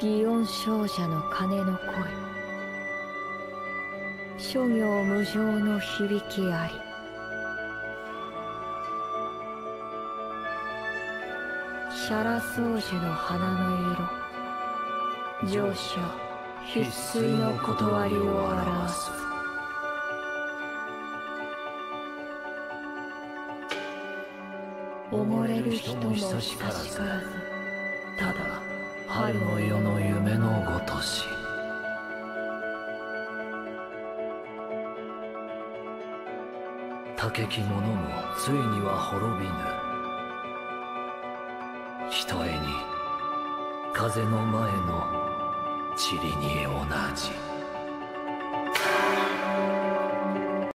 祇園少者の鐘の声、諸行無常の響きあり。シャラ宗樹の花の色、乗車必須の断りを表す。溺れる人も久しからず、ただ春の夜の夢のごとし。 高き者もついには滅びぬ。ひとえに風の前の塵に同じ。